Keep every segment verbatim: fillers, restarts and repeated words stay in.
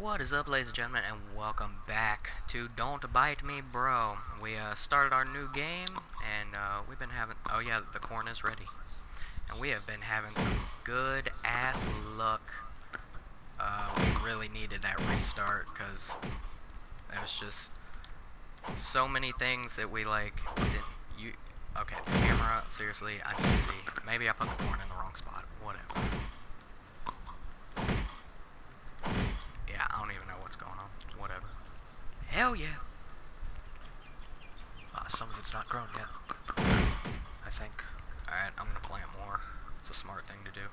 What is up, ladies and gentlemen, and welcome back to Don't Bite Me, Bro. We uh, started our new game, and uh, we've been having... Oh yeah, the corn is ready. And we have been having some good-ass luck. Uh, we really needed that restart, because it was just so many things that we, like, didn't... You, okay, camera, seriously, I need to see. Maybe I put the corn in the wrong spot. Whatever. Yeah, I don't even know what's going on. Whatever. Hell yeah. Uh, some of it's not grown yet, I think. Alright, I'm gonna plant more. It's a smart thing to do.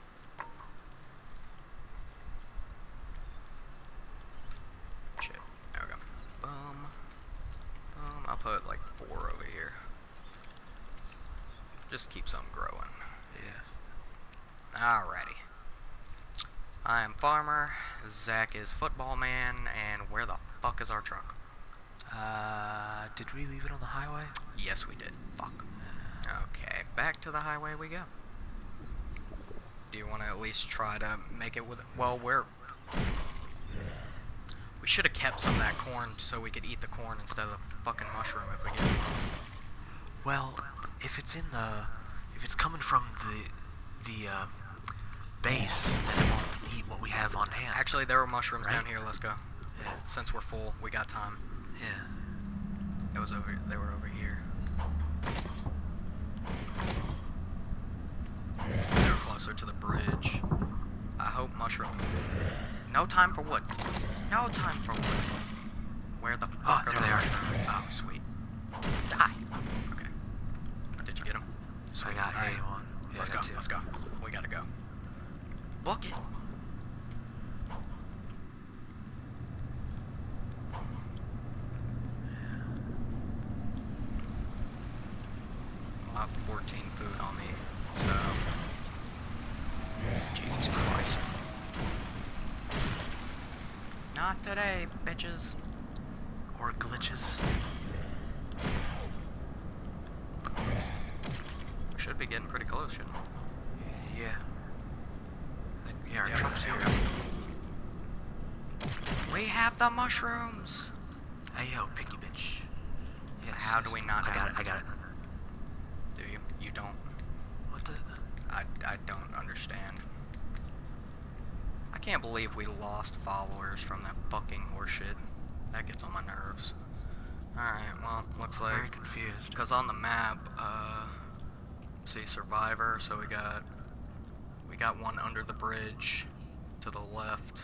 Shit. There we go. Boom. Boom. I'll put like four over here. Just keep some growing. Yeah. Alrighty. I am Farmer. Zach is Football Man. And where the fuck is our truck? Uh, did we leave it on the highway? Yes, we did. Fuck. Okay, back to the highway we go. Do you want to at least try to make it with... Well, we're... We should have kept some of that corn so we could eat the corn instead of the fucking mushroom if we get it. Well, if it's in the... If it's coming from the... The, uh... base, then it won't eat what we have on hand. Actually, there were mushrooms Right? down here. Let's go. Yeah. Since we're full, we got time. Yeah. It was over... They were over here. They were closer to the bridge. I hope mushroom... No time for wood. No time for wood. Where the fuck Oh, are there the they are. mushrooms? Oh, sweet. Die. Okay. Did you get them? So I got Alright. A one. Yeah, Let's I go. got two. Let's go. We gotta go. Book it. I have fourteen food on me, so... Jesus Christ. Not today, bitches. Or glitches. We should be getting pretty close, shouldn't we? Yeah. Yeah, our Yeah, truck's here. We have the mushrooms! Hey, yo, picky bitch. Yes. How do we not I have got it, it? I got it. Do you? You don't? What the... I, I don't understand. I can't believe we lost followers from that fucking horseshit. That gets on my nerves. Alright, well, looks I'm like... very confused. Because on the map, uh... see Survivor, so we got... We got one under the bridge to the left.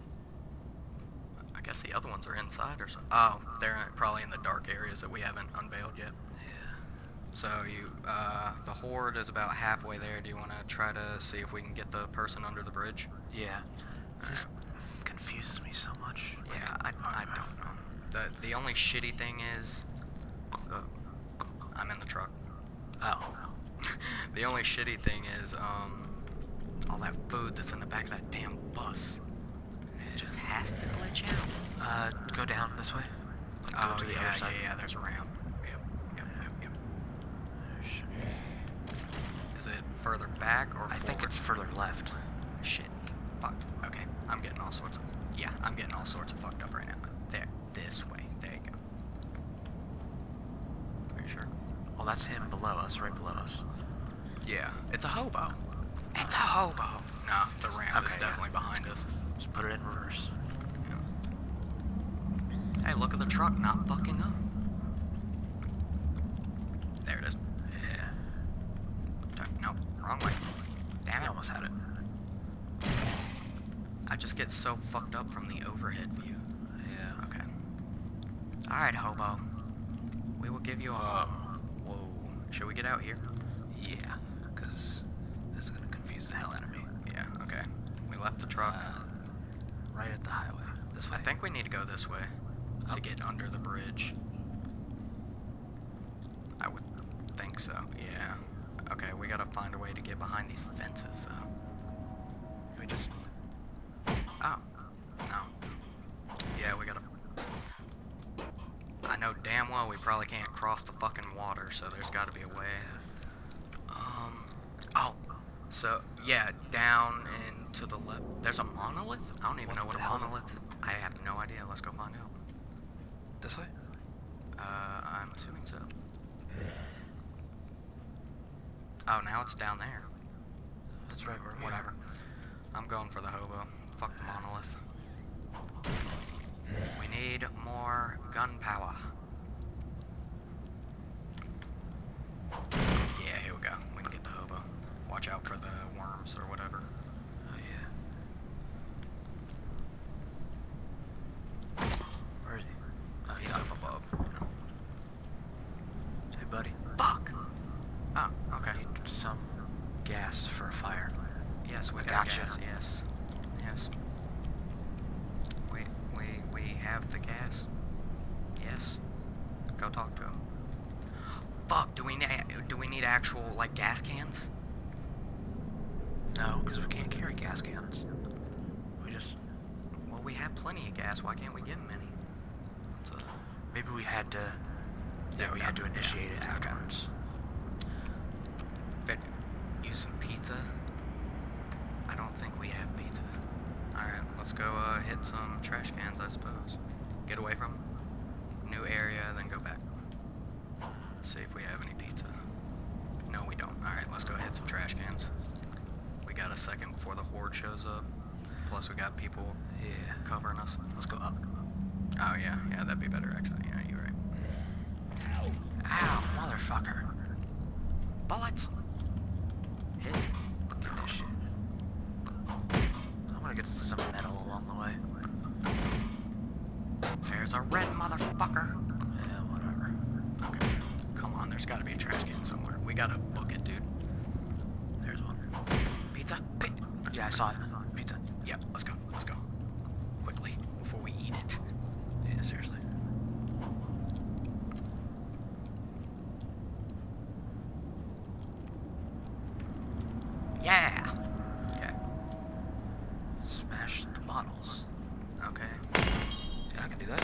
I guess the other ones are inside or something. Oh, they're probably in the dark areas that we haven't unveiled yet. Yeah. So you, uh, the horde is about halfway there. Do you want to try to see if we can get the person under the bridge? Yeah. This confuses me so much. Yeah, I, I don't know. The the only shitty thing is, uh, I'm in the truck. Oh. The only shitty thing is, um, all that food that's in the back of that damn bus. It just has to glitch out. Uh, go down this way. Like, go Oh to the yeah, other yeah, side. yeah. There's a ramp. Yep, yep, yep, yep. There should be. Is it further back or? I think forward? it's further left. Shit. Fuck. Okay. I'm getting all sorts of... Yeah, I'm getting all sorts of fucked up right now. There. This way. There you go. Are you sure? Well, that's him below us, right below us. Yeah. It's a hobo. It's a hobo. No, the ramp is Okay, yeah. definitely behind us. Just put it in reverse. Hey, look at the truck not fucking up. There it is. Yeah. Nope. Wrong way. Damn I it. almost had it. I just get so fucked up from the overhead view. Yeah. Okay. Alright, hobo. We will give you a home. Whoa. Should we get out here? Yeah. Because this is going to confuse the hell out of me. Yeah, okay. We left the truck. Uh, right at the highway. This way. I think we need to go this way to Up? get under the bridge. I would think so, yeah. Okay, we gotta find a way to get behind these fences, though. We just... Oh. No. Yeah, we gotta... I know damn well we probably can't cross the fucking water, so there's gotta be a way. Um... Oh. So, yeah, down and to the left. There's a monolith? I don't even What know what the a hell's a- monolith is. I I have no idea. Let's go find out. This way? Uh, I'm assuming so. Oh, now it's down there. That's right where we Whatever. I'm going for the hobo. Fuck the monolith. We need more gunpowder. Yeah, here we go. We can get the hobo. Watch out for the worms or whatever. Oh yeah. Where is he? Oh, He's he's up above. Hey buddy. Fuck! Oh, okay. I need some gas for a fire. Yes, we I got gotcha. gas. Yes. Yes. We, we, we have the gas. Yes. Go talk to him. Fuck, do we need, do we need actual, like, gas cans? No, because we can't carry gas cans. We just... Well, we have plenty of gas. Why can't we give him any? It's a, Maybe we had to... There Yeah, we we had go. to initiate Yeah, it yeah, okay. afterwards. But use some pizza. I don't think we have pizza. Alright, let's go uh, hit some trash cans, I suppose. Get away from 'em. New area, then go back. See if we have any pizza. No, we don't. Alright, let's go hit some trash cans. We got a second before the horde shows up. Plus we got people Yeah. covering us. Let's go up. Oh yeah, yeah, that'd be better actually. Yeah, you're right. Ow, motherfucker. Bullets! Hit. Get this shit. I'm gonna get some metal along the way. There's a red motherfucker. Yeah, whatever. Okay. Come on, there's gotta be a trash can somewhere. We gotta book it, dude. There's one. Pizza? Pi- Yeah, I saw it. Pizza. Yep, let's go, let's go. Quickly, before we eat it. Yeah, seriously. Yeah! Okay, Smash the bottles. okay. Yeah, I can do that.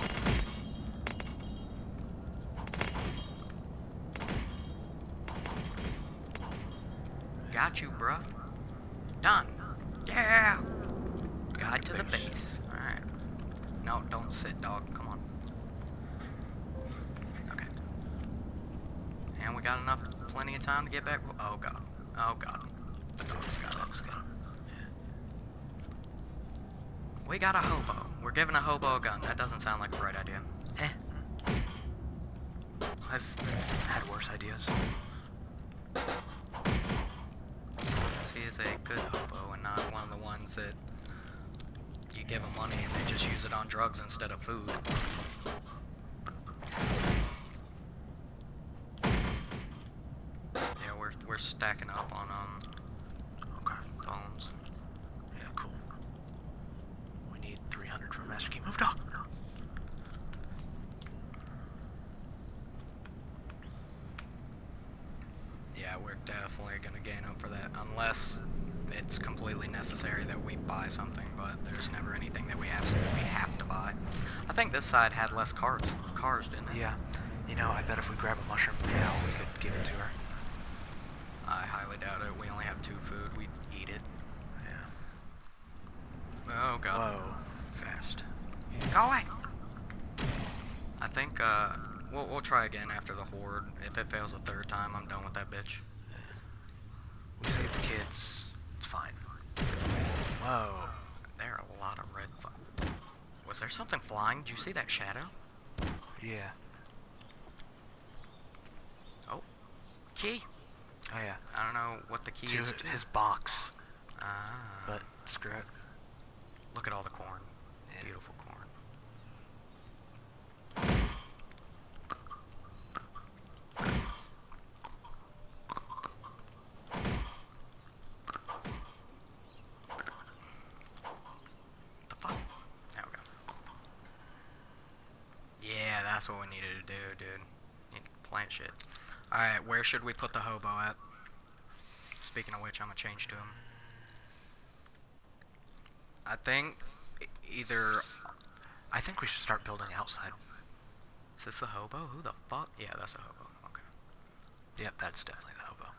Got you, bruh. Done. Yeah! Guide to the Base. base. Alright. No, don't sit, dog. Come on. Okay. And we got enough, plenty of time to get back. Oh, God. Oh, God. The dog's got Dog's it. got 'em. Yeah. We got a hobo. We're giving a hobo a gun. That doesn't sound like a bright idea. Eh. I've had worse ideas. He is a good hobo and not one of the ones that you give them money and they just use it on drugs instead of food. Yeah, we're we're stacking up on um Okay. phones. Yeah, cool. We need three hundred for Master Key. Move, dog! Yeah, we're definitely gonna gain up for that unless it's completely necessary that we buy something, but there's never anything that we absolutely have to buy. I think this side had less cars cars, didn't it? Yeah. You know, I bet if we grab a mushroom now, we could give it to her. I highly doubt it. We only have two food, we'd eat it. Yeah. Oh god. Whoa. Fast. Go away! I think, uh, we'll, we'll try again after the horde. If it fails a third time, I'm done with that bitch. We saved the kids. It's fine. Whoa. There are a lot of red fu- Was there something flying? Did you see that shadow? Yeah. Oh. Key! Oh yeah. I don't know what the key To is. his box. Ah. But screw it. Look at all the corn. Yeah. Beautiful corn. The fuck? There we go. Yeah, that's what we needed to do, dude. Need to plant shit. Alright, where should we put the hobo at? Speaking of which, I'm gonna change to him. I think e- either... I think we should start building outside. Is this the hobo? Who the fuck? Yeah, that's a hobo. Okay. Yep, that's definitely the hobo.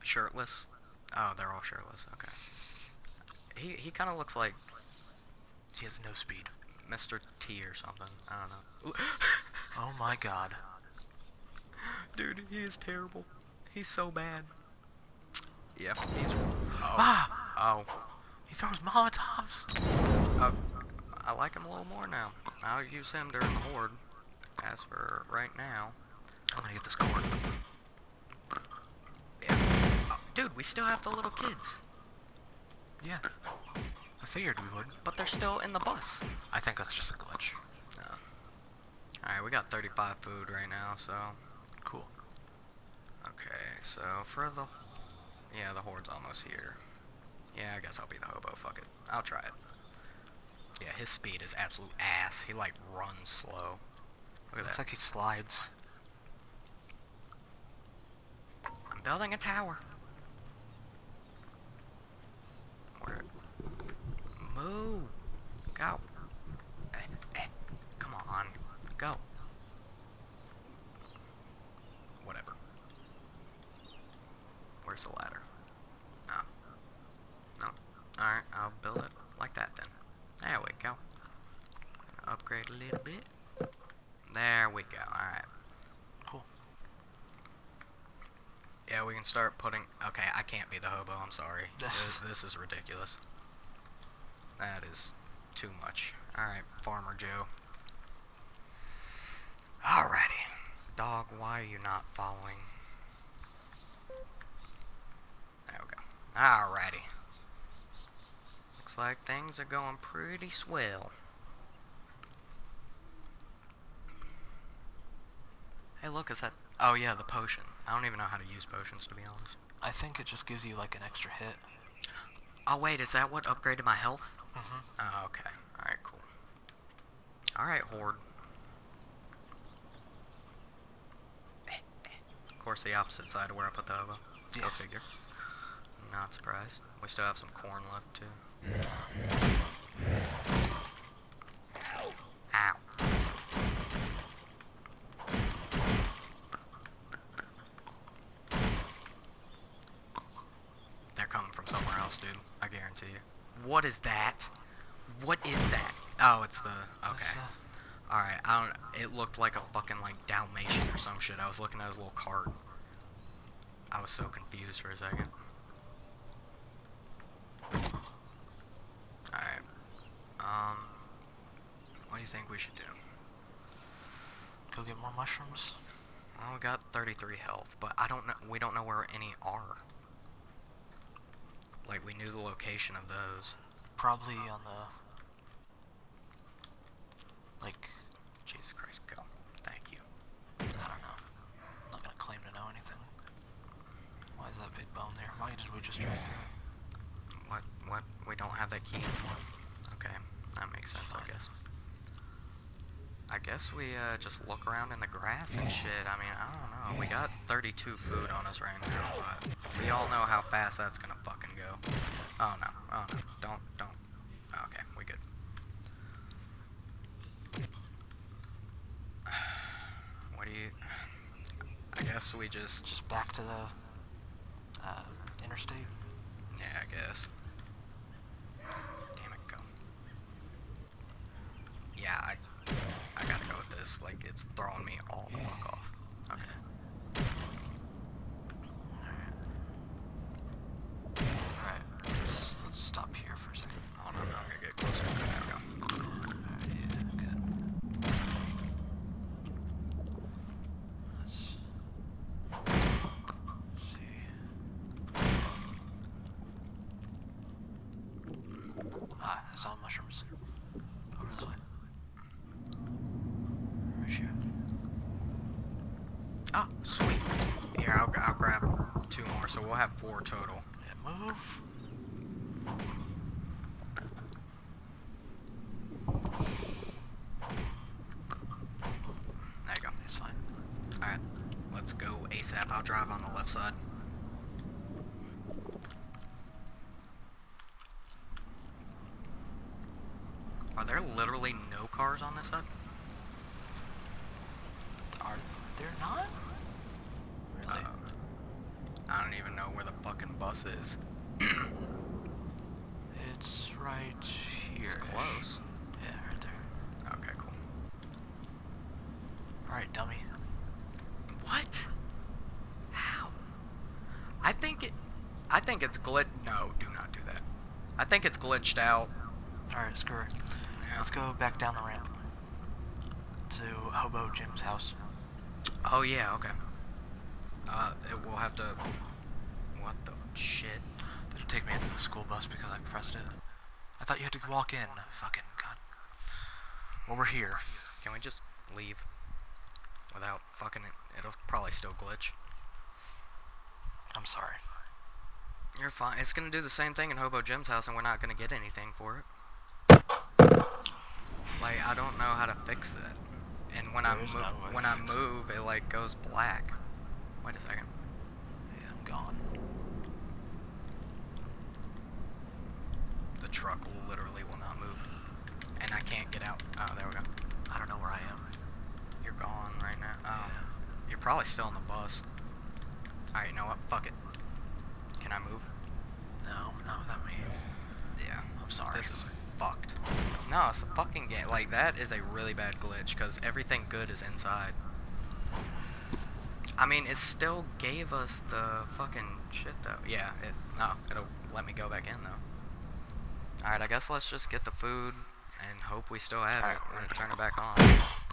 Shirtless? Oh, they're all shirtless. Okay. He he kind of looks like He has no speed. Mister T or something. I don't know. Oh my god. Dude, he is terrible. He's so bad. Yep, he's... Oh. Ah! Oh. He throws Molotovs! Oh. I like him a little more now. I'll use him during the horde. As for right now... I'm gonna get this corn. Yeah. Oh, dude, we still have the little kids. Yeah. I figured we would. But they're still in the bus. I think that's just a glitch. No. Alright, we got thirty-five food right now, so... Cool. Okay, so for the... Yeah, the horde's almost here. Yeah, I guess I'll be the hobo, fuck it. I'll try it. Yeah, his speed is absolute ass. He, like, runs slow. Look at Looks that. like he slides. I'm building a tower. Where? Move. Go. Eh, eh. Come on. Go. Whatever. Where's the ladder? Oh. No. Alright, I'll build it like that then. There we go. Upgrade a little bit. There we go. Alright. Cool. Yeah, we can start putting... Okay, I can't be the hobo. I'm sorry. this, this is ridiculous. That is too much. Alright, Farmer Joe. Alrighty. Dog, why are you not following? There we go. Alrighty. Looks like things are going pretty swell. Hey, look, is that... Oh, yeah, the potion. I don't even know how to use potions, to be honest. I think it just gives you like an extra hit. Oh, wait, is that what upgraded my health? Mm-hmm. Oh, okay. Alright, cool. Alright, horde. Of course, the opposite side of where I put the hobo. Go Yeah. figure. Not surprised. We still have some corn left, too. Ow. They're coming from somewhere else, dude. I guarantee you. What is that? What is that? Oh, it's the... Okay. That's, uh, Alright, I don't... It looked like a fucking, like, Dalmatian or some shit. I was looking at his little cart. I was so confused for a second. Alright. Um... What do you think we should do? Go get more mushrooms. Well, we got thirty-three health, but I don't know... We don't know where any are. Like, we knew the location of those. Probably on the... Like... Jesus Christ, go. Thank you. I don't know. I'm not gonna claim to know anything. Why is that big bone there? Why did we just drive through it? What? What? We don't have that key anymore? Okay, that makes sense, I guess. I guess we uh, just look around in the grass and shit. I mean, I don't know. We got thirty-two food on us right now, but we all know how fast that's gonna fucking go. Oh no, oh no, don't, don't. Okay, we good. What do you... I guess we just... Just back to the... Uh, interstate? Yeah, I guess. Damn it, go. Yeah, I... I gotta go with this. Like, it's throwing me all the fuck off. Okay. Alright, let's, let's stop here for a second. Oh no, no, I'm gonna get closer. There we go. Alright, yeah, good. Let's... see. Ah, I saw mushrooms. Over this way. Right here. Oh, sweet. Here, I'll, I'll grab two more, so we'll have four total. Yeah, move. There you go. It's fine. Alright, let's go ASAP. I'll drive on the left side. Are there literally no cars on this side? Are there not? Really? Uh, I don't even know where the fucking bus is. It's right here. here. It's close. Yeah, right there. Okay, cool. Alright, dummy. What? How? I think it... I think it's glitch... No, do not do that. I think it's glitched out. Alright, screw it. Yeah. Let's go back down the ramp to Hobo Jim's house. Oh, yeah, okay. Uh, it will have to... What the shit? Did it take me into the school bus because I pressed it? I thought you had to walk in. Fucking god. Well, we're here. Can we just leave? Without fucking it? It'll probably still glitch. I'm sorry. You're fine. It's gonna do the same thing in Hobo Jim's house, and we're not gonna get anything for it. Like, I don't know how to fix that. And when I There is move, no way when to I fix it. move, it like goes black. Wait a second. Yeah, I'm gone. The truck literally will not move, and I can't get out. Oh, there we go. I don't know where I am. You're gone right now. Oh, Yeah. you're probably still on the bus. All right, you know what? Fuck it. Can I move? No, not without me. Yeah. I'm sorry. This is fucked. No, it's the fucking game. Like, that is a really bad glitch, because everything good is inside. I mean, it still gave us the fucking shit, though. Yeah, it... No, it'll let me go back in, though. Alright, I guess let's just get the food and hope we still have Alright, it. We're we're gonna turn it back on.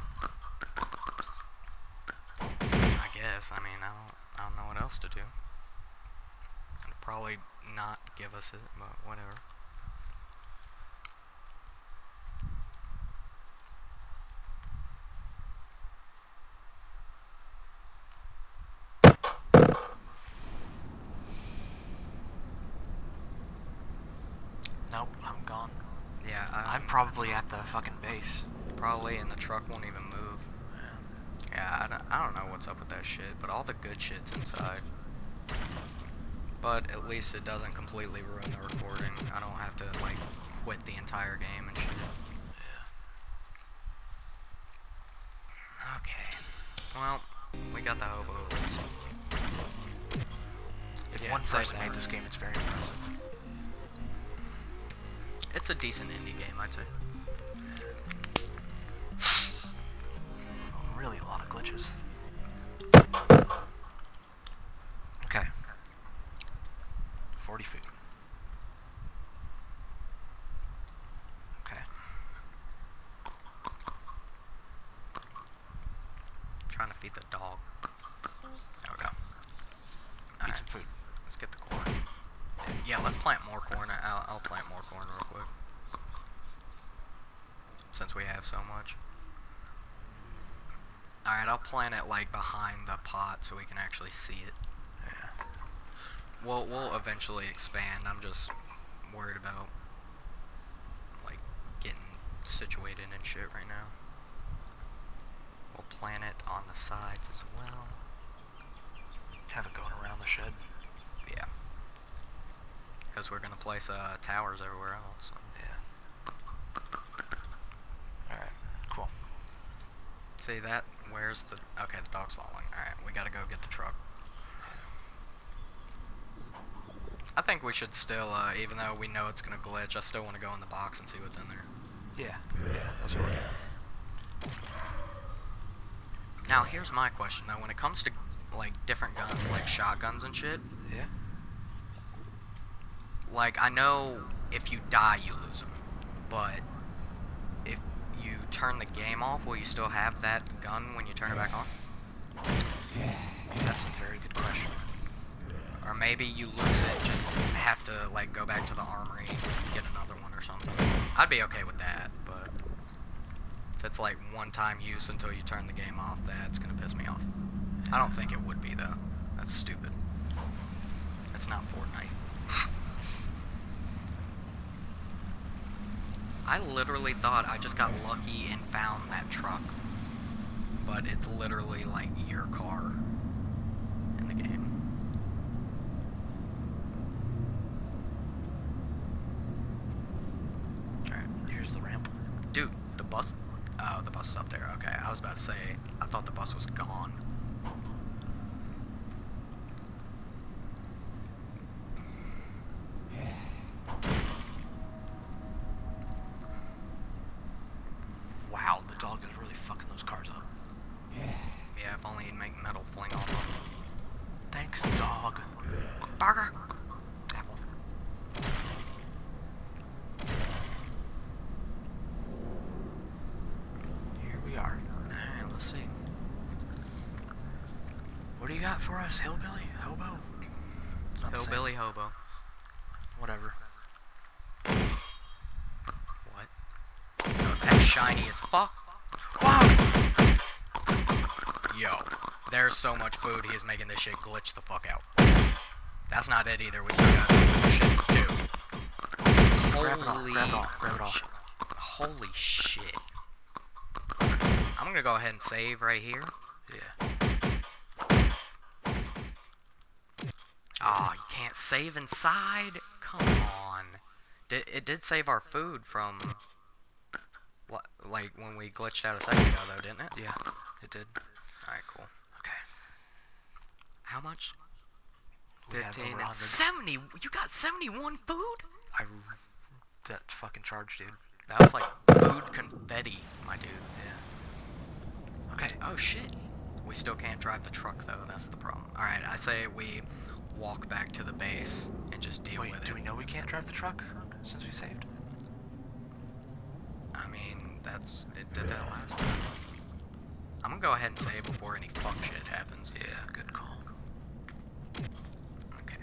I guess. I mean, I don't, I don't know what else to do. It'll probably not give us it, but whatever. Nope, I'm gone. Yeah, I'm probably at the fucking base. probably, and the truck won't even move. Yeah. Yeah, I don't, I don't know what's up with that shit, but all the good shit's inside. But at least it doesn't completely ruin the recording. I don't have to, like, quit the entire game and shit. Yeah. Okay. Well, we got the hobo at least. If Yeah, one save person that. made this game, it's very impressive. It's a decent indie game, I'd say. Really a lot of glitches. Okay. forty food. Okay. Trying to feed the dog. There we go. Eat Alright, some food. let's get the corn. Yeah, let's plant more corn. I'll, I'll plant more corn real quick. Since we have so much. Alright, I'll plant it like behind the pot so we can actually see it. Yeah. We'll, we'll eventually expand. I'm just worried about, like, getting situated and shit right now. We'll plant it on the sides as well. Have it going around the shed. Yeah. Because we're going to place uh, towers everywhere else. So. Yeah. Alright, cool. See that? Where's the... Okay, the dog's following. Alright, we gotta go get the truck. I think we should still, uh, even though we know it's gonna glitch, I still want to go in the box and see what's in there. Yeah. Yeah, that's what we're doing. Now, here's my question, though. When it comes to, like, different guns, like shotguns and shit, Yeah? like, I know if you die, you lose them. But if you turn the game off, will you still have that gun when you turn it back on? That's a very good question. Or maybe you lose it, just have to, like, go back to the armory and get another one or something. I'd be okay with that, but if it's, like, one-time use until you turn the game off, that's gonna piss me off. I don't think it would be, though. That's stupid. It's not Fortnite. I literally thought I just got lucky and found that truck. But it's literally, like, your car in the game. Alright, here's the ramp. Dude, the bus... Oh, the bus is up there. Okay, I was about to say, I thought the bus was gone. burger. Apple. Here we are. Alright, let's see. What do you got for us, hillbilly? Hobo? It's not the same. Hillbilly hobo. Whatever. What? Oh, that's shiny as fuck. Wow! Yo, there's so much food, he is making this shit glitch the fuck out. That's not it either, we still got shit to do. Grab it all, grab it all, grab it all. sh- Holy shit. I'm gonna go ahead and save right here. Yeah. Oh, you can't save inside? Come on. Did, it did save our food from, li- like, when we glitched out a second ago, though, didn't it? Yeah, it did. Alright, cool. Okay. How much? We have fifteen over and one hundred. seventy? You got seventy-one food? I... That fucking charge, dude. That was like food confetti, my dude. Yeah. Okay. Oh, shit. We still can't drive the truck, though. That's the problem. Alright, I say we walk back to the base and just deal Wait, with do it. we know we can't drive the truck since we saved? I mean, that's... It did that last time. I'm gonna go ahead and save before any fuck shit happens. Yeah, good call. Okay.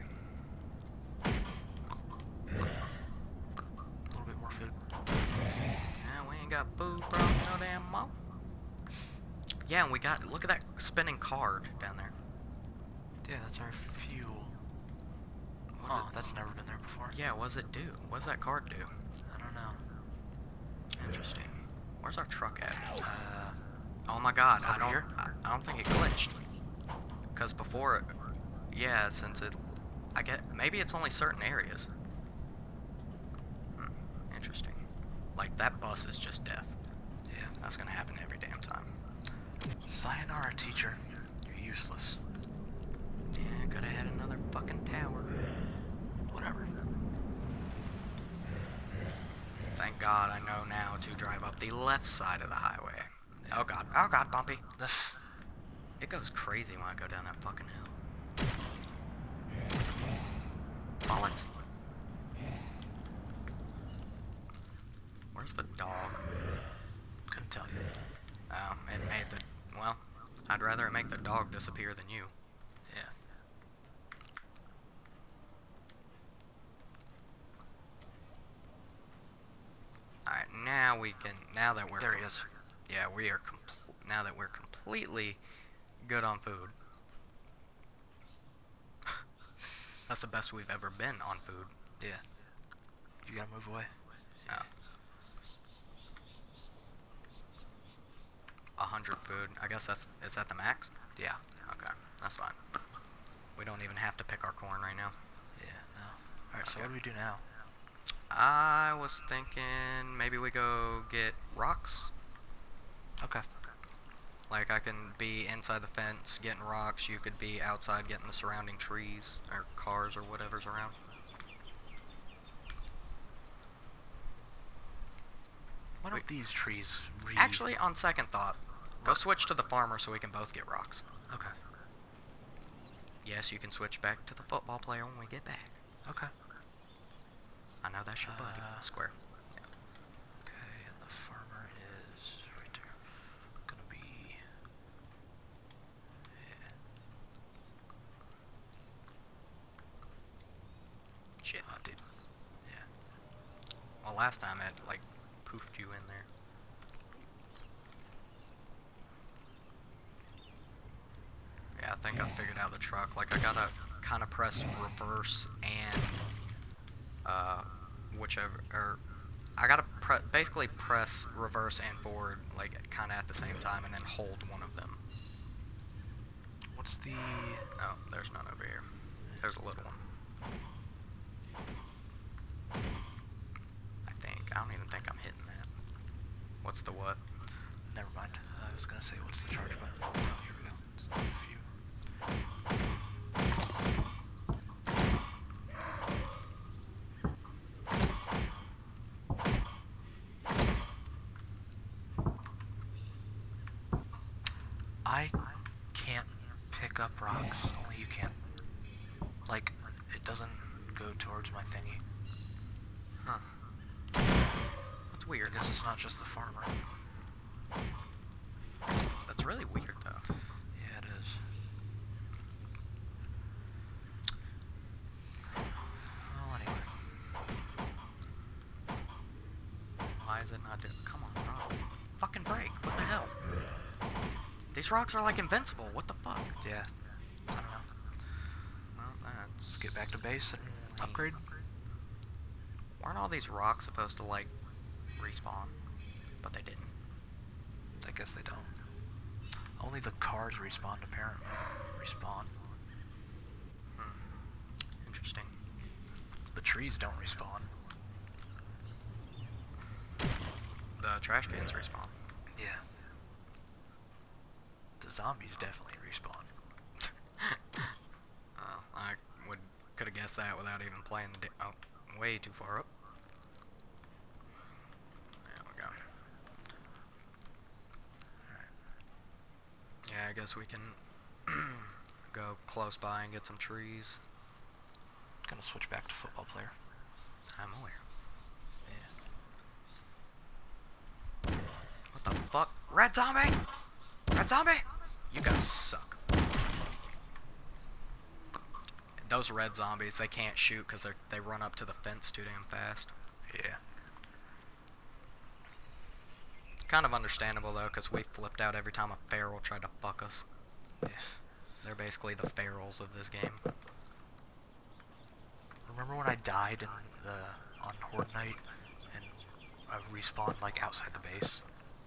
A little bit more food. Yeah, we ain't got food, bro. No damn mo. Yeah, and we got... Look at that spinning card down there. Yeah, that's our fuel. What Huh, did- that's never been there before. Yeah, what's it do? What's that card do? I don't know. Interesting. Where's our truck at? Uh, Oh my god, I Over don't here? I, I don't think it glitched. Cause before it, yeah, since it I get maybe it's only certain areas. Hmm, interesting. Like that bus is just death. yeah. That's gonna happen every damn time. Sayonara, teacher. You're useless. Yeah, could have had another fucking tower. Whatever. Thank God I know now to drive up the left side of the highway. Oh god, oh god, bumpy. It goes crazy when I go down that fucking hill. Bullets. Where's the dog? Couldn't tell you. Oh, it made the... Well, I'd rather it make the dog disappear than you. Yeah. Alright, now we can... Now that we're... There he is. Yeah, we are... Compl- now that we're completely good on food. That's the best we've ever been on food. Yeah. You gotta move away. Oh. A hundred food. I guess that's... Is that the max? Yeah. Okay, that's fine. We don't even have to pick our corn right now. Yeah, no. Alright, so what do we do now? I was thinking maybe we go get rocks. Okay. Like I can be inside the fence getting rocks, you could be outside getting the surrounding trees or cars or whatever's around. Why don't these trees re- Actually, on second thought, go switch to the farmer so we can both get rocks. Okay. Yes, you can switch back to the football player when we get back. Okay. I know that's your buddy. Uh, Square. Okay, and the farmer is right there. Gonna be... Yeah. Shit. Oh, dude. Yeah. Well, last time it, like, poofed you in there. Yeah, I think I figured out the truck. Like, I gotta kind of press reverse and, uh, whichever, or, I gotta pre basically press reverse and forward, like, kind of at the same time, and then hold one of them. What's the... Oh, there's none over here. There's a little one. I think. I don't even think I'm hitting that. What's the what? Never mind. I was gonna say, what's the charge button? Oh, here we go. It's the few. I can't pick up rocks. Only you can. Like, it doesn't go towards my thingy. Huh. That's weird. I guess it's not just the farmer. That's really weird, though. Yeah, it is. Oh, anyway. Why is it not doing? Come on, bro. Fucking break. What the hell? These rocks are like invincible. What the fuck? Yeah. I don't know. Well, that's... Let's get back to base and upgrade. Weren't all these rocks supposed to, like, respawn? But they didn't. I guess they don't. Only the cars respawned, apparently. Respawn. Hmm. Interesting. The trees don't respawn. The trash cans respawn. Yeah. The zombies definitely respawn. Oh, I would could have guessed that without even playing the. Da oh, way too far up. There we go. Alright. Yeah, I guess we can go close by and get some trees. Gonna switch back to football player. I'm aware. Yeah. What the fuck? Red zombie! Red zombie! You guys suck. Those red zombies, they can't shoot because they they run up to the fence too damn fast. Yeah. Kind of understandable though, because we flipped out every time a feral tried to fuck us. Yeah. They're basically the ferals of this game. Remember when I died in the on Horde Night and I respawned like outside the base?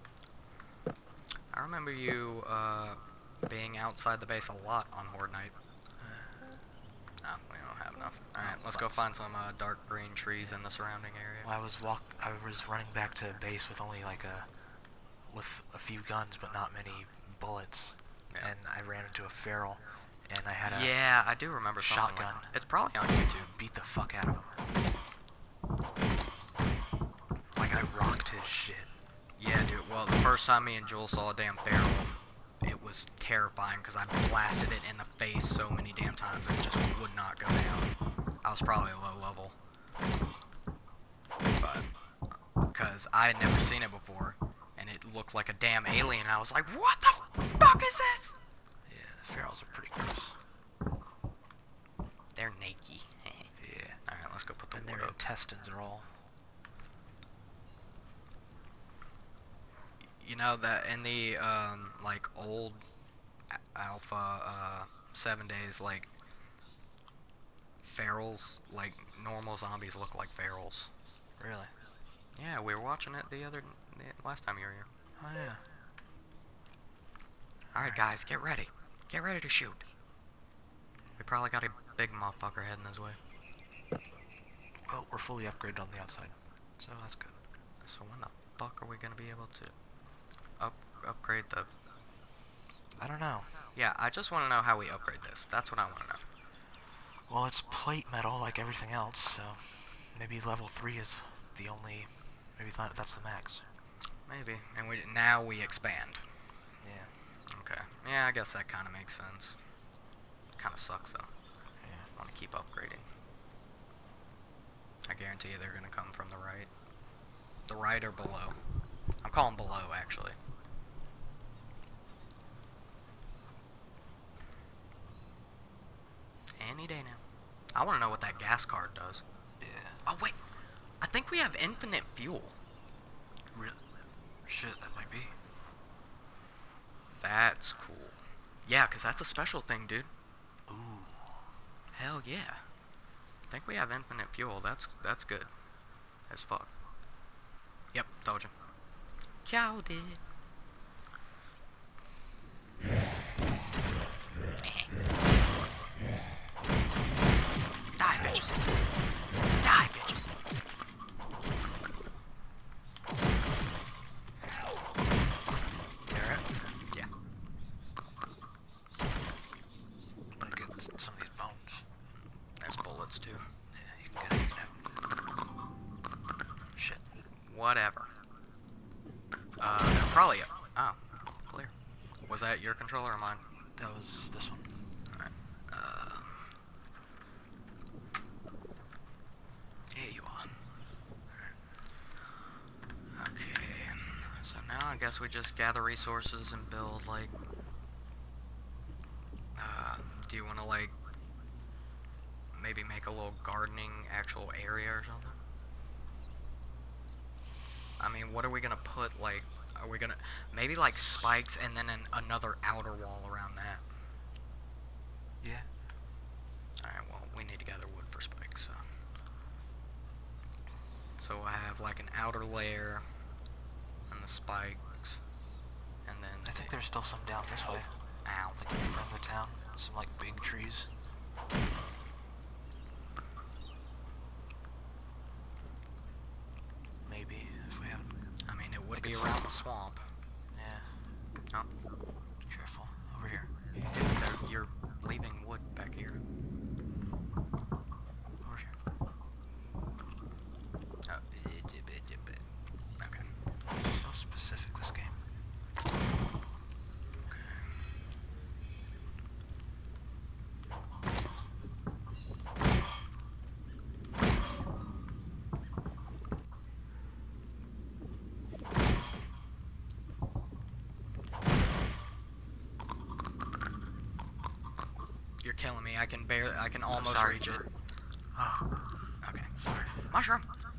I remember you uh, being outside the base a lot on Horde Night. No, we don't have enough. Alright, let's go find some uh, dark green trees in the surrounding area. Well, I was walk. I was running back to base with only like a, with a few guns, but not many bullets. Yeah. And I ran into a feral, and I had a Yeah, I do remember something shotgun. like that. It's probably on YouTube. beat the fuck out of him. Like I rocked his shit. Yeah, dude. Well, the first time me and Joel saw a damn feral, it was terrifying because I blasted it in the face so many damn times and it just would not go down. I was probably a low level. But, because I had never seen it before, and it looked like a damn alien, I was like, what the fuck is this? Yeah, the ferals are pretty gross. They're naked. Yeah. Alright, let's go put the And wood their up. intestines are all. You know that in the, um, like, old Alpha, uh, seven days, like, ferals, like, normal zombies look like ferals. Really? Yeah, we were watching it the other, the last time you were here. Oh yeah. Alright guys, get ready. Get ready to shoot. We probably got a big motherfucker heading this way. Well, we're fully upgraded on the outside, so that's good. So when the fuck are we gonna be able to up upgrade the... I don't know. Yeah, I just want to know how we upgrade this. That's what I want to know. Well, it's plate metal like everything else, so maybe level three is the only. Maybe th that's the max. Maybe. And we now we expand. Yeah. Okay. Yeah, I guess that kind of makes sense. Kind of sucks though. Yeah. Want to keep upgrading. I guarantee you they're gonna come from the right. The right or below. I'm calling below actually. Any day now. I want to know what that gas card does. Yeah. Oh wait, I think we have infinite fuel. Really? Shit, that might be. That's cool. Yeah, cause that's a special thing, dude. Ooh. Hell yeah. I think we have infinite fuel. That's that's good. As fuck. Yep, told you. Y'all did. Die, bitches. Die, bitches. Alright. Yeah. I'm gonna get some of these bones. There's bullets too. Yeah, you can get it. You can have it. Shit. Whatever. Uh, they're probably. Oh, clear. Was that your controller or mine? That was this one. Alright. Uh, I guess we just gather resources and build, like, uh, do you want to, like, maybe make a little gardening actual area or something? I mean, what are we gonna put, like, are we gonna, maybe, like, spikes and then an, another outer wall around that? Yeah. Alright, well, we need to gather wood for spikes, so. So we'll have, like, an outer layer, and the spikes, and then... I think there's still some down this way. Ow. Like around the town. Some, like, big trees. Maybe, if we haven't... I mean, it would Like be it's- around the swamp. Yeah. Oh, Careful. Over here. dude, there- you're leaving wood back here. Over here. Oh, okay. So specific, this game. You're killing me. I can barely, I can almost sorry. reach it. Oh, Okay. sorry. Mushroom!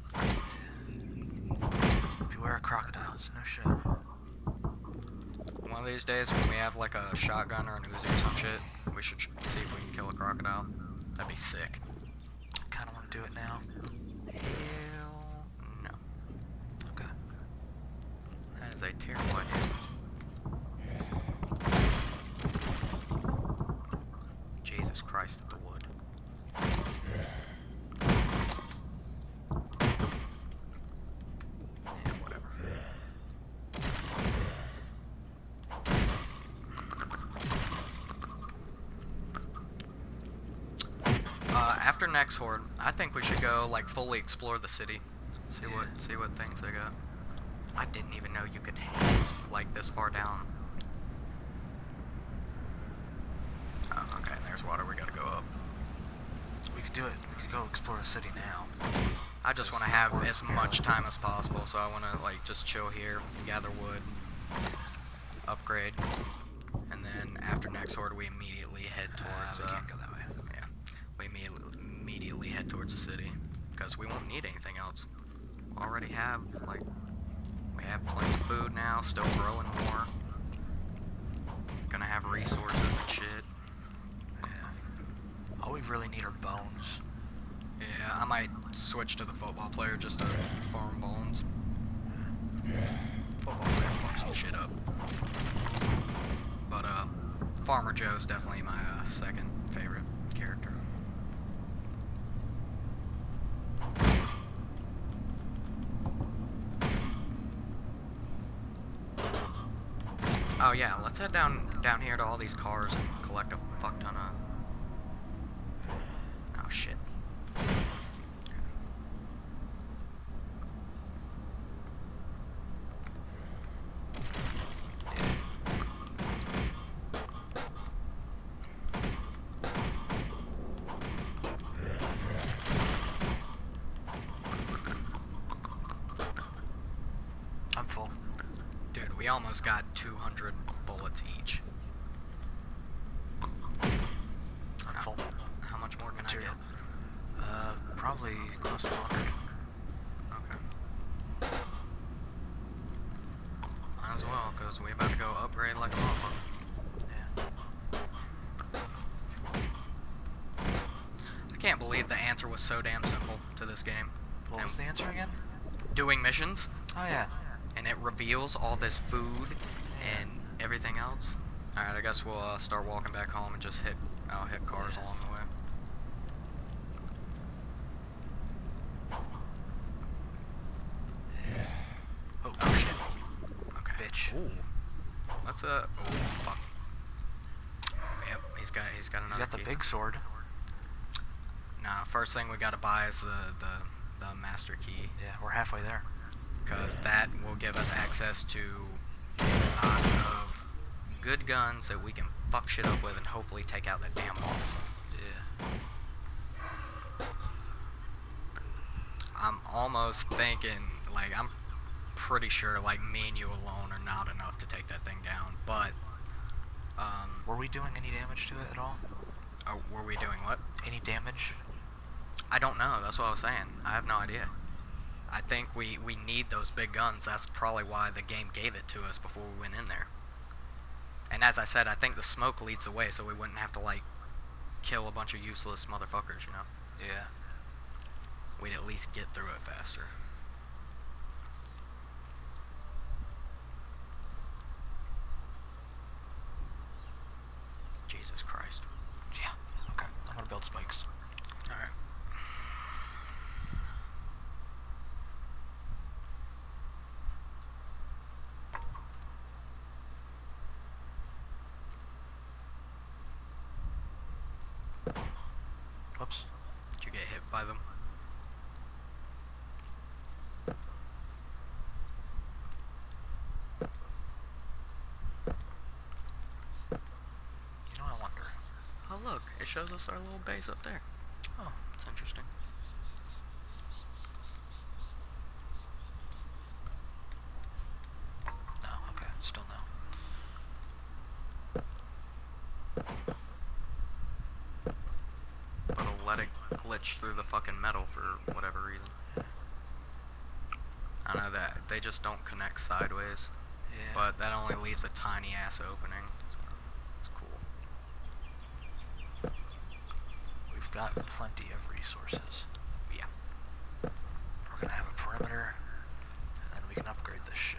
Beware of crocodiles. No shit. One of these days when we have like a shotgun or an Uzi or some shit, we should sh- see if we can kill a crocodile. That'd be sick. Kinda wanna do it now. Hell no. Okay. That is a terrible idea. Jesus Christ at the wood. Yeah, whatever. Uh, after next horde, I think we should go like fully explore the city. See what Yeah. see what things they got. I didn't even know you could hang like this far down. Oh, okay, there's water. We gotta go up. We could do it. We could go explore the city now. I just want to There's have horde as here. much time as possible, so I want to like just chill here, gather wood, upgrade, and then after next horde, we immediately head towards. uh, we Uh, can't go that way. yeah, we immediately immediately head towards the city because we won't need anything else. Already have like we have plenty of food now, still growing more. Gonna have resources and shit. Yeah. All we really need are bones. Yeah, I might switch to the football player just to farm bones. Football player fucks some shit up. But, uh, Farmer Joe's definitely my, uh, second favorite character. Oh yeah, let's head down, down here to all these cars and collect a fuck ton of... Oh shit. I'm full. Dude, we almost got two hundred bullets each. I'm full. How much more can Material. I Uh, probably close to one hundred. get? Okay. Might as well, because we about to go upgrade like a motherfucker. Yeah. I can't believe the answer was so damn simple to this game. What And was the answer again? doing missions, Oh yeah. and it reveals all this food and everything else. Alright, I guess we'll uh, start walking back home and just hit, I'll hit cars along the way. Oh, Oh shit. Okay. bitch. Ooh. That's a. Oh fuck. Yep, he's got he's got You another. got the key. big sword. Nah, first thing we gotta buy is the the the master key, Yeah, we're halfway there. because that will give us access to a lot of good guns that we can fuck shit up with and hopefully take out that damn boss. Yeah. I'm almost thinking like I'm pretty sure like me and you alone are not enough to take that thing down. But um, Were we doing any damage to it at all? oh, were we doing what? Any damage? I don't know. That's what I was saying. I have no idea. I think we we need those big guns. That's probably why the game gave it to us before we went in there. And as I said, I think the smoke leads the way, so we wouldn't have to like kill a bunch of useless motherfuckers. You know. Yeah. We'd at least get through it faster. Jesus Christ. Yeah. Okay. I'm gonna build spikes. Alright. Whoops. Did you get hit by them? You know, I wonder. Oh look, it shows us our little base up there. Oh, It's interesting. no. Okay. Still no. But it'll let it glitch through the fucking metal for whatever reason. I know that they just don't connect sideways, Yeah. but that only leaves a tiny ass opening. So it's cool. We've got plenty of resources. Yeah. We're gonna have a perimeter, and then we can upgrade this shit.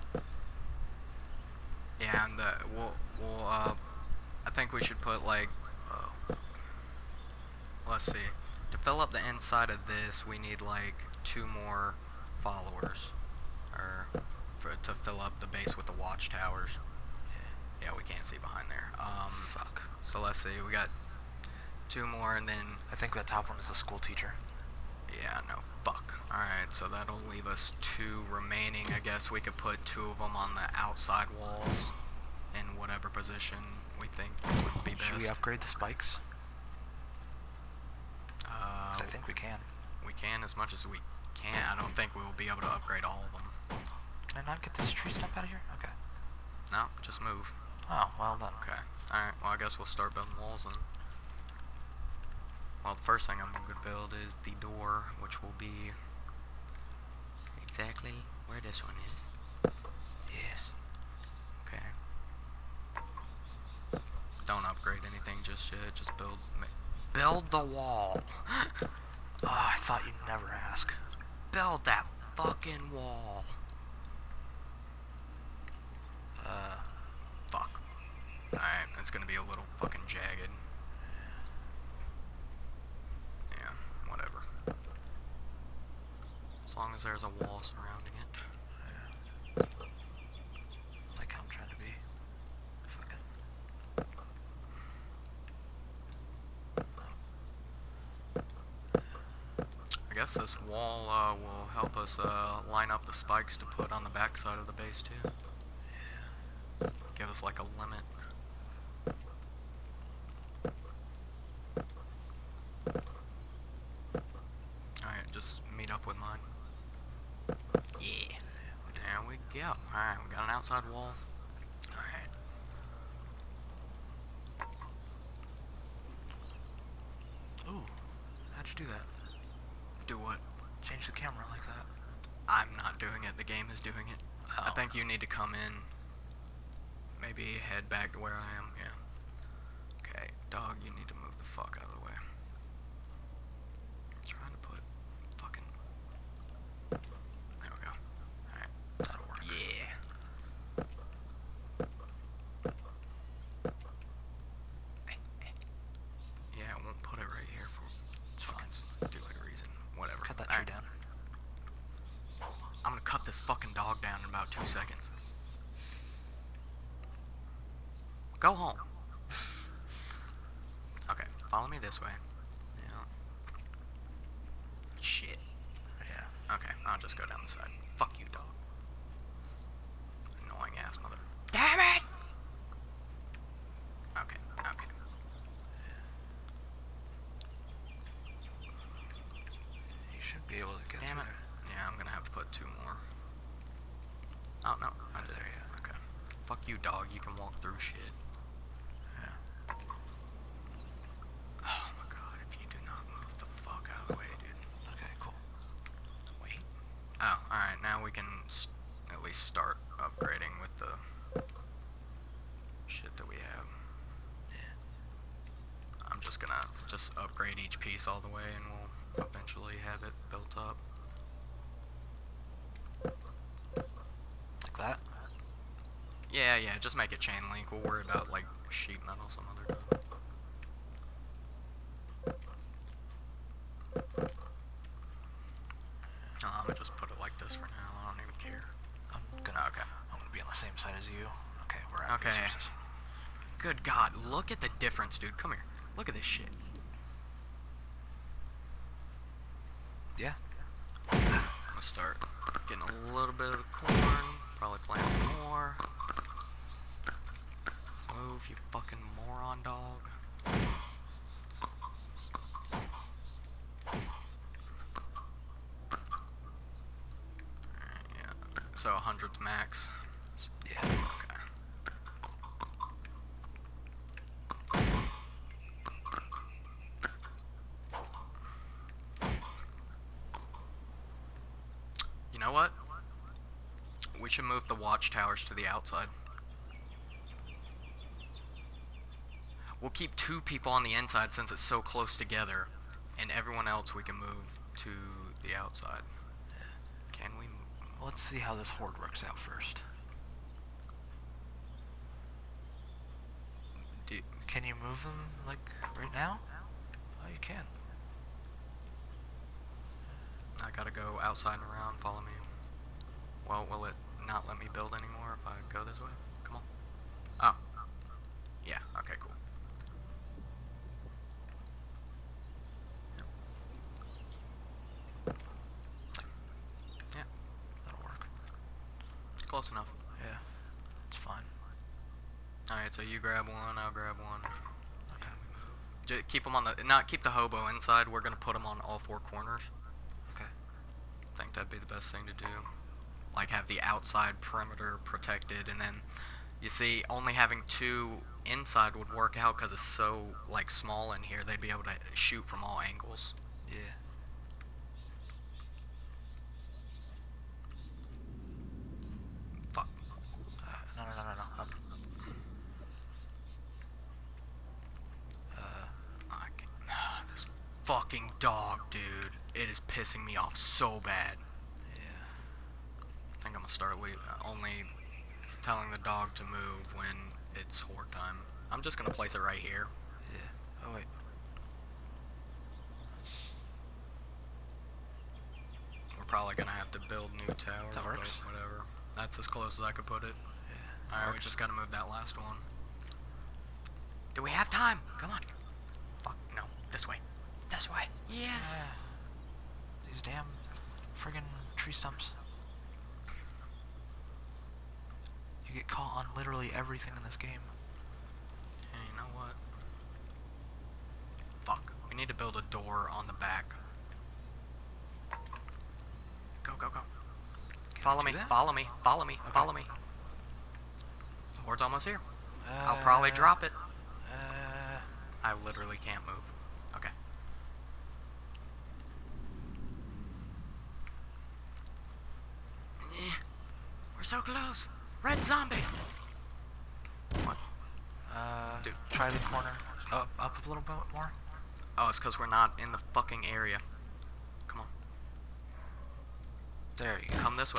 Yeah, and the we'll we'll uh, I think we should put like, Oh. let's see, to fill up the inside of this, we need like two more followers, or for to fill up the base with the watchtowers. Yeah. Yeah, we can't see behind there. Um, Fuck. so let's see, we got two more, and then I think that top one is the school teacher. yeah, no, fuck. All right, so that'll leave us two remaining. I guess we could put two of them on the outside walls, in whatever position we think would be best. Should we upgrade the spikes? Uh, 'Cause I think we can. we can as much as we can. I don't think we will be able to upgrade all of them. Can I not get this tree stump out of here? Okay. No, just move. Oh, well done. Okay. Alright, well I guess we'll start building walls then. Well, the first thing I'm going to build is the door, which will be exactly where this one is. Yes. Okay. Don't upgrade anything just yet, just build build the wall. Oh, I thought you'd never ask. Build that fucking wall. Uh, Fuck. Alright, it's gonna be a little fucking jagged. Yeah, whatever. As long as there's a wall surrounding it. like how I'm trying to be. Fucking. I guess this wall uh, will help us uh, line up the spikes to put on the back side of the base too. Yeah. Give us like a limit. Alright, just meet up with mine. Yeah. There we go. Alright, we got an outside wall. Alright. Ooh. How'd you do that? Do what? Change the camera like that. I'm not doing it. The game is doing it. I Oh. think you need to come in. Maybe head back to where I am. Yeah. Okay, dog, you need to move the fuck out of the way. I'm trying to put fucking. There we go. Alright. That'll work. Yeah. Yeah, I won't put it right here for It's fine. fucking stupid reason. Whatever. Cut that tree Alright. down. I'm gonna cut this fucking dog down in about two seconds. Go home. Okay, follow me this way. Yeah. Shit. Yeah. Okay, I'll just go down the side. Fuck you, dog. Annoying ass mother. Damn it! Okay, okay. You should be able to get Damn through it. there. Yeah, I'm gonna have to put two more. Oh, no. I Oh, did. there you go. Okay. Fuck you, dog. You can walk through shit. Yeah. Oh my god, if you do not move the fuck out of the way, dude. Okay, cool. Wait. Oh, alright. Now we can s at least start upgrading with the shit that we have. Yeah. I'm just gonna just upgrade each piece all the way and we'll eventually have it built up. Like that? Yeah, yeah, just make it chain link. We'll worry about, like, sheet metal some other time. Oh, I'm gonna just put it like this for now. I don't even care. I'm gonna. Okay. I'm gonna be on the same side as you. Okay, we're at Okay. resources. Good God, look at the difference, dude. Come here. Look at this shit. Yeah. I'm gonna start getting a little bit of the corn. Probably plant some more. Move, you fucking moron dog. Alright, yeah. So one hundred's max. Yeah. Okay. You know what? We should move the watchtowers to the outside. We'll keep two people on the inside since it's so close together, and everyone else we can move to the outside. Can we? Well, let's see how this horde works out first. Do, Can you move them, like, right now? Oh, you can. I gotta go outside and around. Follow me. Well, will it not let me build anymore if I go this way? Come on. Oh. Yeah. Okay. Cool. Yeah. That'll work. Close enough. Yeah. It's fine. Alright, so you grab one, I'll grab one. Okay. Just keep them on the, not keep the hobo inside, we're gonna put them on all four corners. Okay. I think that'd be the best thing to do. Like, have the outside perimeter protected, and then, you see, only having two inside would work out because it's so, like, small in here, they'd be able to shoot from all angles. Yeah. Fuck. Uh, no, no, no, no, no. Up. Uh, I can, this fucking dog, dude. It is pissing me off so bad. yeah. I think I'm gonna start le only telling the dog to move when it's horde time. I'm just gonna place it right here. Yeah. Oh, wait. We're probably gonna have to build new towers, That but works. whatever. That's as close as I could put it. Yeah. Alright, we works. just gotta move that last one. Do we have time? Come on. Fuck, no. This way. This way. Yes. Ah, these damn friggin' tree stumps. You get caught on literally everything in this game. Hey, you know what? Fuck. We need to build a door on the back. Go, go, go. Can Follow I me, do that? follow me, follow me, Okay. follow me. The horde's almost here. Uh, I'll probably drop it. Uh, I literally can't move. Okay. Eh, we're so close. Red zombie. What? uh, Dude. try the corner. Up, up a little bit more. Oh, it's because we're not in the fucking area. Come on. There you go. Come this way.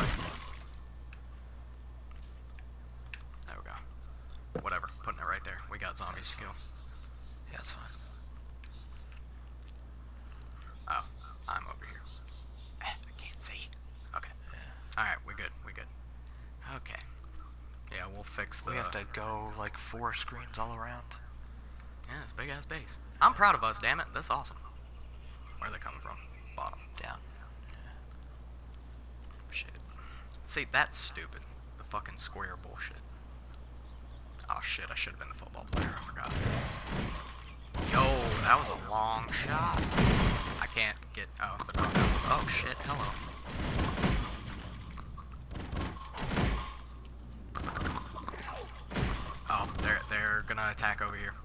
There we go. Whatever. Putting it right there. We got zombies to kill. Yeah, it's fine. Oh, I'm over here. Eh, I can't see. Okay. Yeah. Alright, we're good. We're good. Okay. Yeah, we'll fix the... We have to go like four screens all around. Yeah, it's big ass base. I'm proud of us, damn it. That's awesome. Where are they coming from? Bottom. Down. Shit. See, that's stupid. The fucking square bullshit. Oh shit, I should have been the football player. I forgot. Yo, that was a long shot. I can't get... Oh, the drop down. Oh shit, hello. gonna attack over here.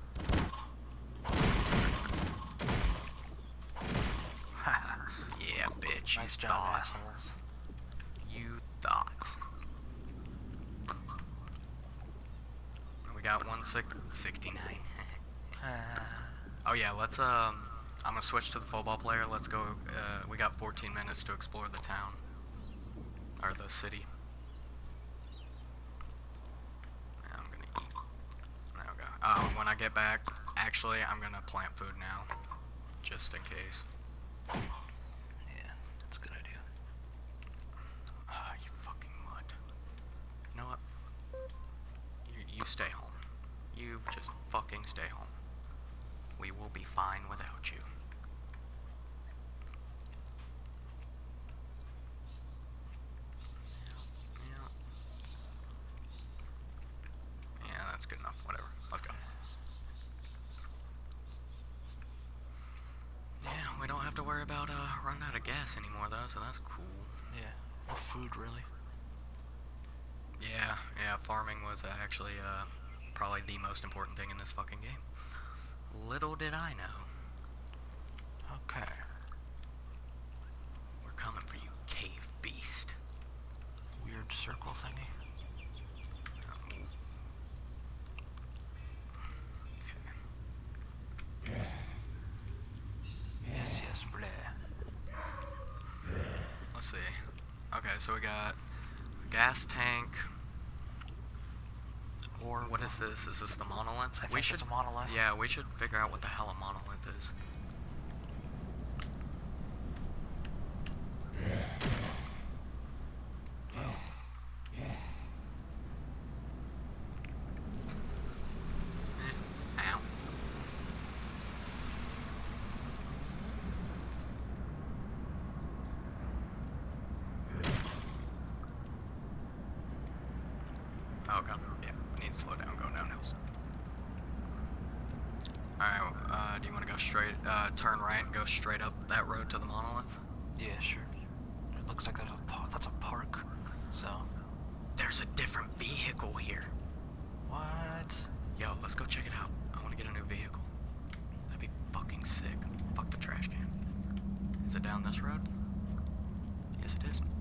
Yeah, bitch. Nice you job, thought. assholes. You thought. We got one six sixty-nine. Oh yeah, let's um. I'm gonna switch to the football player. Let's go. Uh, we got fourteen minutes to explore the town or the city. Yeah, I'm gonna eat. There we go. Oh, when I get back, actually, I'm gonna plant food now, just in case. Yeah, that's a good idea. Ah, you fucking mud. You know what? You, you stay home. You just fucking stay home. We will be fine without you. Yeah. Yeah, that's good enough. Whatever. Let's go. Yeah, we don't have to worry about uh, running out of gas anymore, though, so that's cool. Yeah, no food, really. Yeah, yeah, farming was uh, actually uh, probably the most important thing in this fucking game. Little did I know. Okay. We're coming for you, cave beast. Weird circle thingy. Um, okay. Yes, yes, bleh. Let's see. Okay, so we got a gas tank. Or what is this? Is this the monolith? I we think should. it's a monolith. Yeah, we should figure out what the hell a monolith is. Ow. Oh god, yeah, need to slow down, go down hills. Alright, uh, do you want to go straight, uh, turn right and go straight up that road to the monolith? Yeah, sure. It looks like that's a, pa that's a park, so... There's a different vehicle here. What? Yo, let's go check it out. I want to get a new vehicle. That'd be fucking sick. Fuck the trash can. Is it down this road? Yes, it is.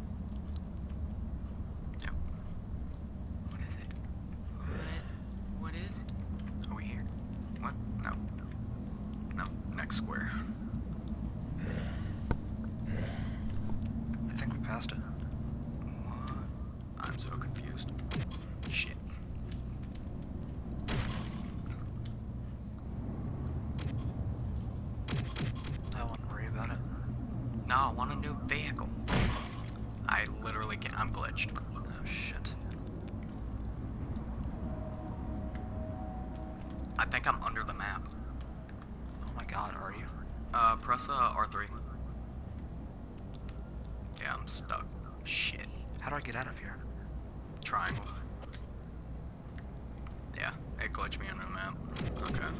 Yep. What is it? What? What is it? Are we here? What? No. No. Next square. I think we passed it. What? I'm so confused. Shit. I wouldn't worry about it. No, I want a new vehicle. I literally can't. I'm glitched. Oh, shit. I think I'm under the map. Oh my god, are you? Uh, press uh, R three. Yeah, I'm stuck. Shit. How do I get out of here? Triangle. Yeah, it glitched me under the map. Okay.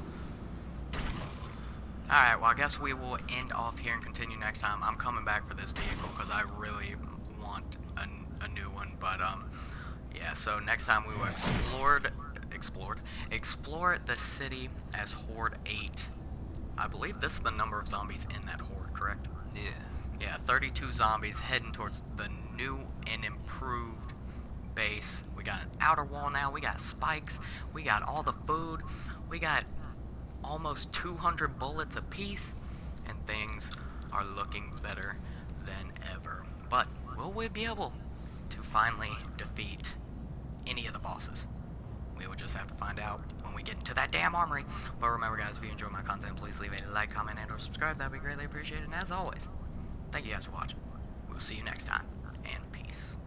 Alright, well I guess we will end off here and continue next time. I'm coming back for this vehicle because I really want a, a new one. But, um, yeah, so next time we will explore, explored, explore the city as Horde eight. I believe this is the number of zombies in that Horde, correct? Yeah. Yeah, thirty-two zombies heading towards the new and improved base. We got an outer wall now, we got spikes, we got all the food, we got almost two hundred bullets apiece, and things are looking better than ever. But will we be able to finally defeat any of the bosses? We will just have to find out when we get into that damn armory. But remember guys, if you enjoy my content, please leave a like, comment, and or subscribe. That would be greatly appreciated. And as always, thank you guys for watching. We'll see you next time, and peace.